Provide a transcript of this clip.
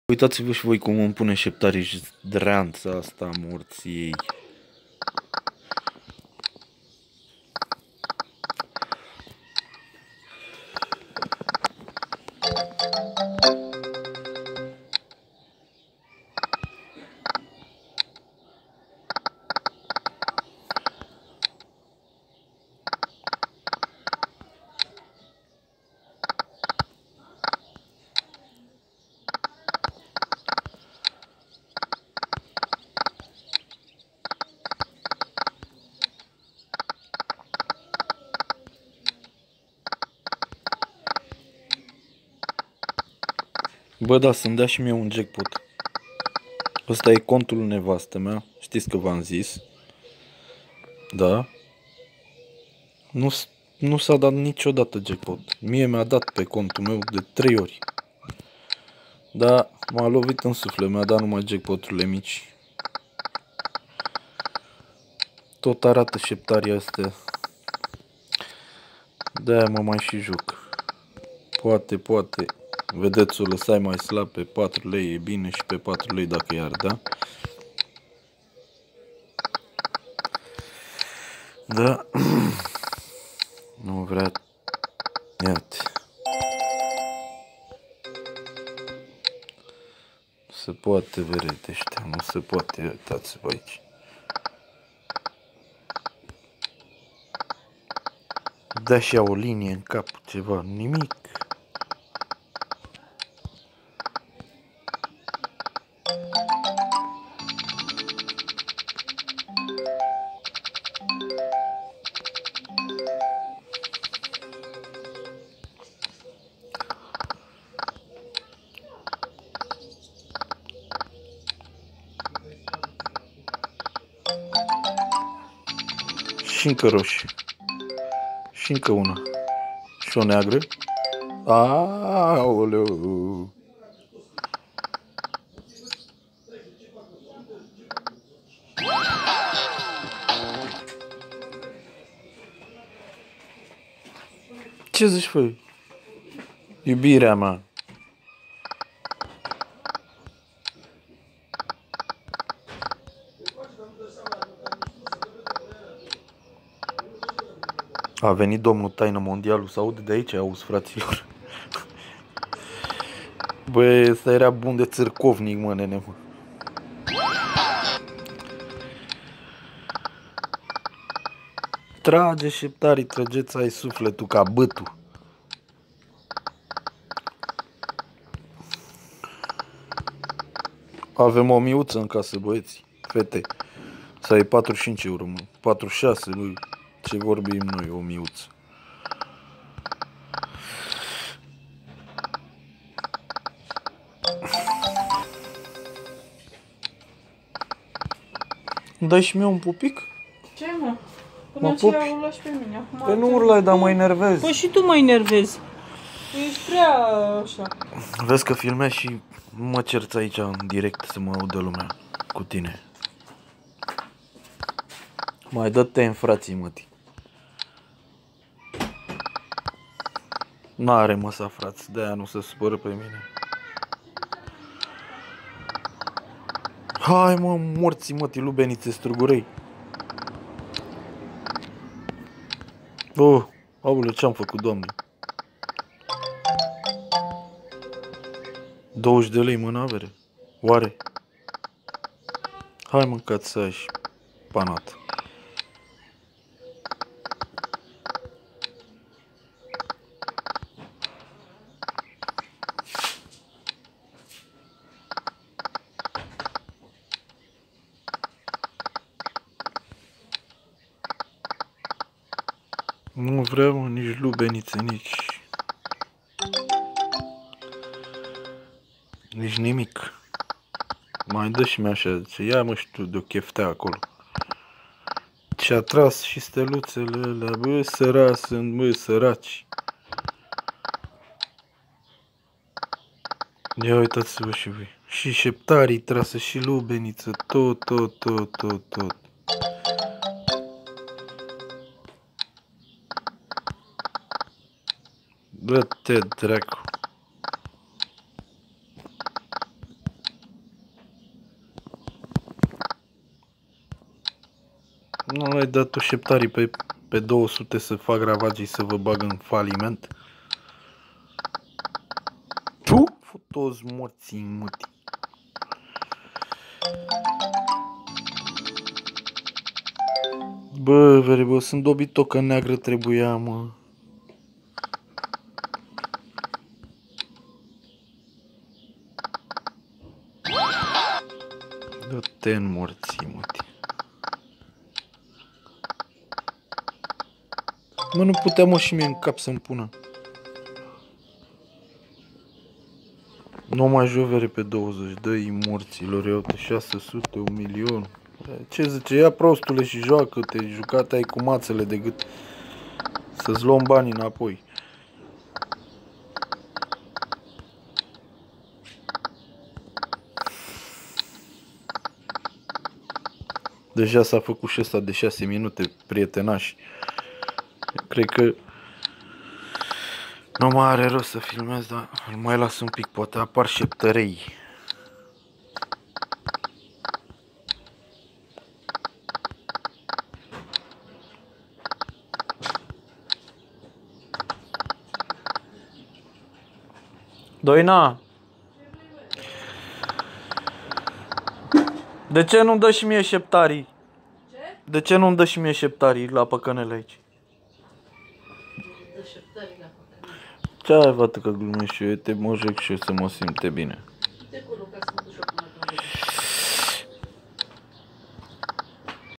Uitați-vă și voi cum îmi pune șeptarii dreanța asta morții ei. Bă, da, să-mi dea și mie un jackpot. Ăsta e contul nevastă mea. Știți că v-am zis. Da. Nu s-a dat niciodată jackpot. Mie mi-a dat pe contul meu de 3 ori. Da, m-a lovit în suflet. Mi-a dat numai jackpoturile mici. Tot arată șeptarii astea. De-aia mă mai și joc. Poate. Vedeți, o lăsai mai slab pe 4 lei, e bine, și pe 4 lei dacă i-ar da. Da. Nu vrea. Iată. Nu se poate, verete ăștia, nu se poate, uitați-vă aici. Da și o linie în cap, ceva, nimic. Și încă roșii. Și încă una. Și o neagră. Aoleu. Ce zici, făi? Iubirea mea. A venit domnul Taină Mondialul, să aude de aici, auzi, fraților. Băi, ăsta era bun de țârcovnic, mă, nene, mă. Trage, șeptarii, trăgeți, ai sufletul ca bătul. Avem o miuță în casă, băieți, fete. Să ai 45 euro, mă. 46, băi. Ce vorbim noi, o miuță. Dai și mie un pupic? Ce, mă? Mă pupi? Urla și pe mine. Acum Păi nu urlai, dar mă enervezi. Păi și tu mă enervezi. Ești prea așa. Vezi că filmezi și mă cerți aici în direct să mă audă lumea cu tine. Mai dă-te în frații, mătii. N-are măsa, frați, de-aia nu se supără pe mine. Hai, mă, morții, mătii, lubenițe, strugurei. Oh, aule, ce-am făcut, doamne? 20 de lei, mă, n-avere. Oare? Hai, mâncați să ai panat. Nu vreau nici lubenițe, nici nimic. Mai dă și mie așa, zice, ia mă și tu de o cheftea acolo. Și-a tras și steluțele alea, bă, săraci sunt, bă, săraci. Ia uitați-vă și voi. Și șeptarii trasă, și lubeniță, tot. Dă-te, dracu. Nu l-ai dat tu șeptarii pe 200 să fac ravagii să vă bag în faliment? Tu? Toți morții muti. Bă, bă, sunt dobitocă neagră trebuia, mă. Dă-te în morții, muti. Mă, nu puteam mă și mie în cap să-mi pună. Nu mai jovere pe 20, dă-i morților, iau de 600, 1.000.000. Ce zice, ia prostule și joacă-te, jucat ai cu mațele de gât. Să-ți luăm banii înapoi. Deja s-a făcut și ăsta de 6 minute, prietenași. Cred că nu mai are rost să filmez, dar îl mai las un pic, poate apar șeptărei. Doina! De ce nu-mi dă și mie șeptarii? Ce? De ce nu-mi dă și mie șeptarii la păcănele aici? Dă șeptarii la păcănele. Ce ai, văd că glumesc și eu, te mă joc și eu să mă simte bine.